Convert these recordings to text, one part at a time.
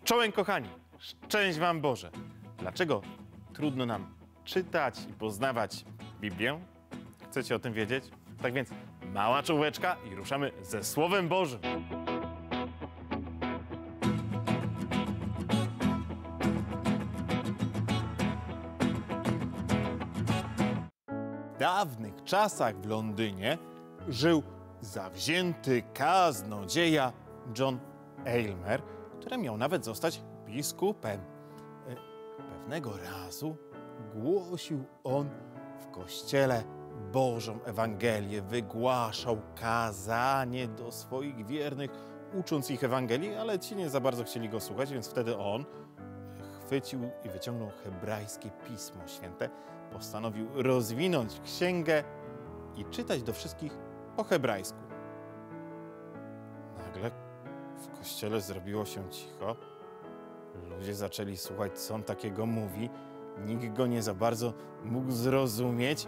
Czołem kochani, szczęść wam Boże. Dlaczego trudno nam czytać i poznawać Biblię? Chcecie o tym wiedzieć? Tak więc mała czołóweczka i ruszamy ze Słowem Bożym. W dawnych czasach w Londynie żył zawzięty kaznodzieja John Aylmer, który miał nawet zostać biskupem. Pewnego razu głosił on w kościele Bożą Ewangelię, wygłaszał kazanie do swoich wiernych, ucząc ich Ewangelii, ale ci nie za bardzo chcieli go słuchać, więc wtedy on chwycił i wyciągnął hebrajskie Pismo Święte, postanowił rozwinąć księgę i czytać do wszystkich po hebrajsku. Nagle w kościele zrobiło się cicho. Ludzie zaczęli słuchać, co on takiego mówi. Nikt go nie za bardzo mógł zrozumieć.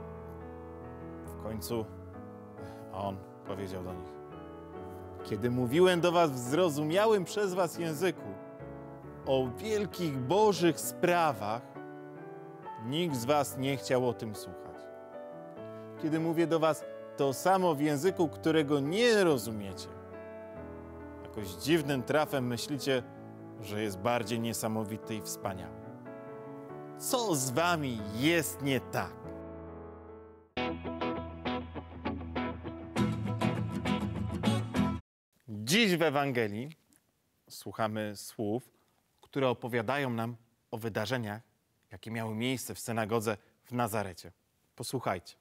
W końcu on powiedział do nich: kiedy mówiłem do was w zrozumiałym przez was języku o wielkich Bożych sprawach, nikt z was nie chciał o tym słuchać. Kiedy mówię do was to samo w języku, którego nie rozumiecie, jakoś dziwnym trafem myślicie, że jest bardziej niesamowity i wspaniały. Co z wami jest nie tak? Dziś w Ewangelii słuchamy słów, które opowiadają nam o wydarzeniach, jakie miały miejsce w synagodze w Nazarecie. Posłuchajcie.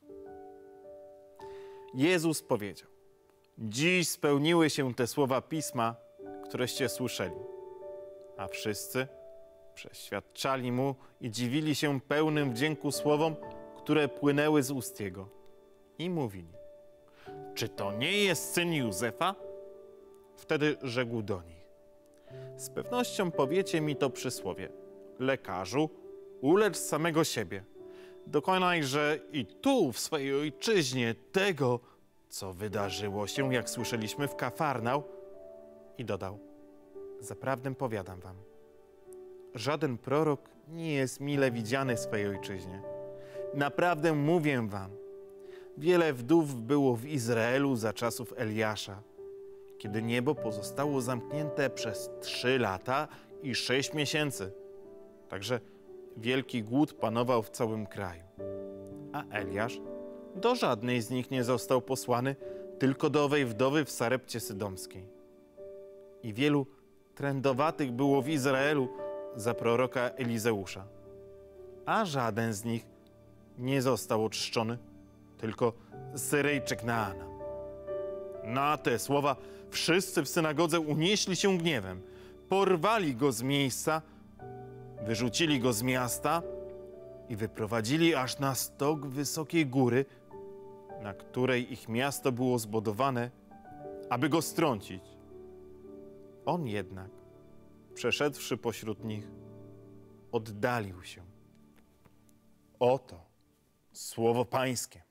Jezus powiedział: dziś spełniły się te słowa Pisma, któreście słyszeli. A wszyscy przeświadczali mu i dziwili się pełnym wdzięku słowom, które płynęły z ust jego. I mówili: czy to nie jest syn Józefa? Wtedy rzekł do nich: z pewnością powiecie mi to przysłowie: lekarzu, ulecz samego siebie. Dokonajże i tu, w swojej ojczyźnie, tego, co wydarzyło się, jak słyszeliśmy w Kafarnaum. I dodał: zaprawdę powiadam wam, żaden prorok nie jest mile widziany w swojej ojczyźnie. Naprawdę mówię wam, wiele wdów było w Izraelu za czasów Eliasza, kiedy niebo pozostało zamknięte przez 3 lata i 6 miesięcy. Także wielki głód panował w całym kraju. A Eliasz do żadnej z nich nie został posłany, tylko do owej wdowy w Sarepcie Sydomskiej. I wielu trędowatych było w Izraelu za proroka Elizeusza. A żaden z nich nie został oczyszczony, tylko Syryjczyk Naana. Na te słowa wszyscy w synagodze unieśli się gniewem. Porwali go z miejsca, wyrzucili go z miasta i wyprowadzili aż na stok wysokiej góry, na której ich miasto było zbudowane, aby go strącić. On jednak, przeszedłszy pośród nich, oddalił się. Oto słowo Pańskie.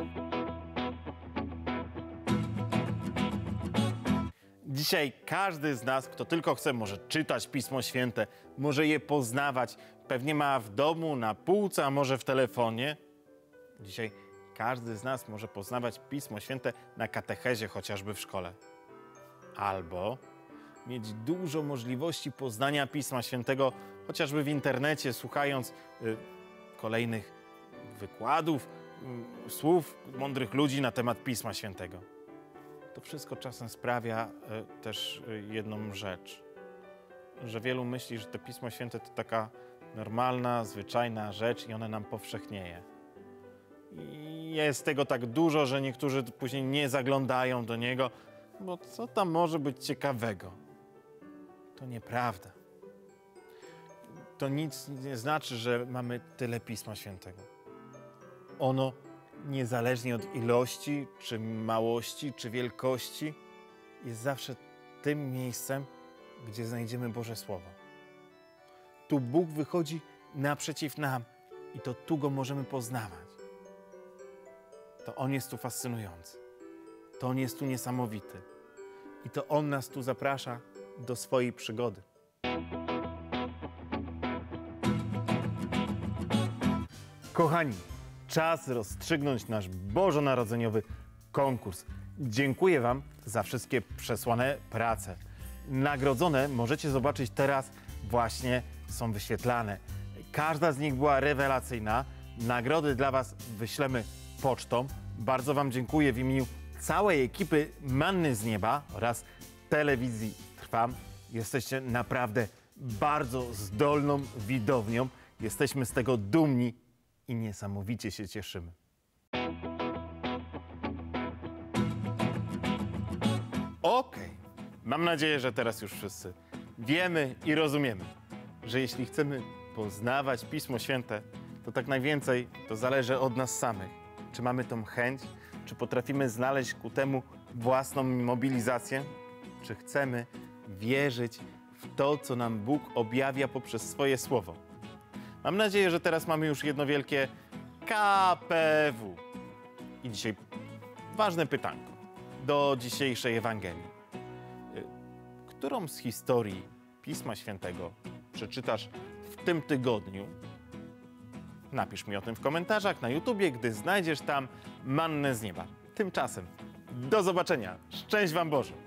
Dzisiaj każdy z nas, kto tylko chce, może czytać Pismo Święte, może je poznawać. Pewnie ma w domu, na półce, a może w telefonie. Dzisiaj każdy z nas może poznawać Pismo Święte na katechezie, chociażby w szkole. Albo mieć dużo możliwości poznania Pisma Świętego, chociażby w internecie, słuchając kolejnych wykładów, słów mądrych ludzi na temat Pisma Świętego. To wszystko czasem sprawia też jedną rzecz, że wielu myśli, że to Pismo Święte to taka normalna, zwyczajna rzecz i one nam powszechnieje. I jest tego tak dużo, że niektórzy później nie zaglądają do niego, bo co tam może być ciekawego? To nieprawda. To nic nie znaczy, że mamy tyle Pisma Świętego. Ono niezależnie od ilości, czy małości, czy wielkości, jest zawsze tym miejscem, gdzie znajdziemy Boże Słowo. Tu Bóg wychodzi naprzeciw nam i to tu Go możemy poznawać. To On jest tu fascynujący. To On jest tu niesamowity. I to On nas tu zaprasza do swojej przygody. Kochani, czas rozstrzygnąć nasz bożonarodzeniowy konkurs. Dziękuję Wam za wszystkie przesłane prace. Nagrodzone możecie zobaczyć teraz, właśnie są wyświetlane. Każda z nich była rewelacyjna. Nagrody dla Was wyślemy pocztą. Bardzo Wam dziękuję w imieniu całej ekipy Manny z Nieba oraz telewizji Trwam. Jesteście naprawdę bardzo zdolną widownią. Jesteśmy z tego dumni i niesamowicie się cieszymy. Okej. Mam nadzieję, że teraz już wszyscy wiemy i rozumiemy, że jeśli chcemy poznawać Pismo Święte, to tak najwięcej to zależy od nas samych. Czy mamy tą chęć, czy potrafimy znaleźć ku temu własną mobilizację, czy chcemy wierzyć w to, co nam Bóg objawia poprzez swoje Słowo. Mam nadzieję, że teraz mamy już jedno wielkie KPW. I dzisiaj ważne pytanko do dzisiejszej Ewangelii. Którą z historii Pisma Świętego przeczytasz w tym tygodniu? Napisz mi o tym w komentarzach na YouTubie, gdy znajdziesz tam Mannę z Nieba. Tymczasem do zobaczenia. Szczęść Wam Boże!